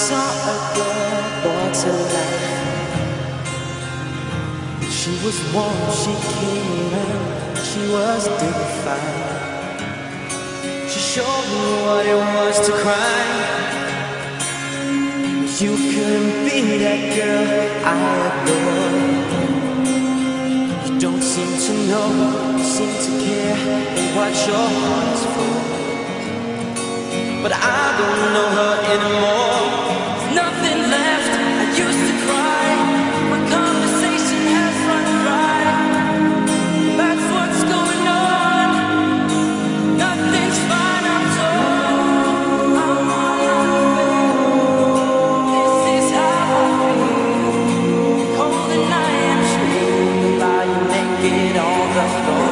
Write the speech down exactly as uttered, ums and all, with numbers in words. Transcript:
saw a girl born to life. She was warm, she came around, she was dignified. She showed me what it was to cry. You couldn't be that girl I adore. You don't seem to know, you seem to care what your heart is for. But I don't know her anymore. There's nothing left, I used to cry. My conversation has run dry. That's what's going on. Nothing's fine, I'm told. I'm all alone. This is how I feel. Cold and I am sure. Lying naked on the floor.